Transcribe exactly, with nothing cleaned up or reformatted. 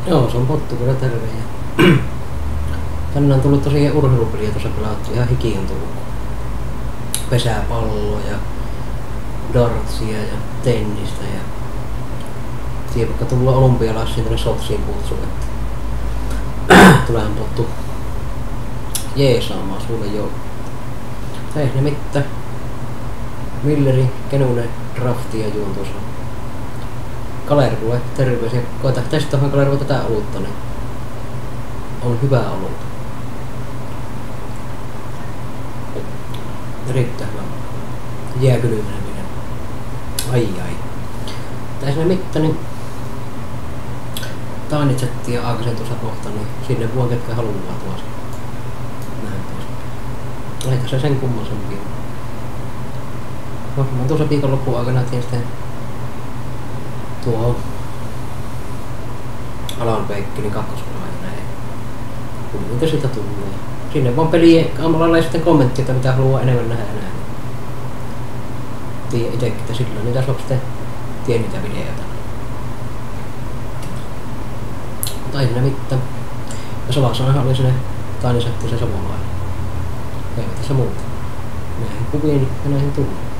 Joo, se on pottu kyllä terve. Ja tänne on tullut tosiaan urheilupeliä tuossa pelattu. Ihan hiki on tullut. Pesäpalloa ja dartsia ja tennistä ja siihen vaikka tullut olympialaisiin tänne Sotsiin kutsuun, että tulehan pottu jeesaamaan sulle jo. Ei ne mitään. Milleri, Kenunen, draftia ja juon tuossa. Kalervulle terveisiä. Koita testaamaan Kalervua tätä olutta, niin on hyvä olut. Erittäin hyvä. Jääkylmääminen. Ai ai. Tai sinne mitään, niin Taanitsettiin ja Aakasen tuossa kohta, niin sinne vaan ketkä haluaa tuossa. Näin pois. Eikä se sen kummoisempi ole. No, mä tuossa viikonloppuun aikana tein sitten tuo Alan Peikkinin kakkospelaaja näin. Kun mitä siitä tulee. Sinne vaan peliin aamulla sitten kommentti, että mitä haluaa enemmän nähdä näin. Tiedä itekin, että silloin niitä saa sitten tiedä niitä videoita. Mutta ei siinä mitään. Ja Savasanahan oli sinne Taanisetti se samanlainen. Ei tässä muuta. Näihin kuviin ja näihin tulee.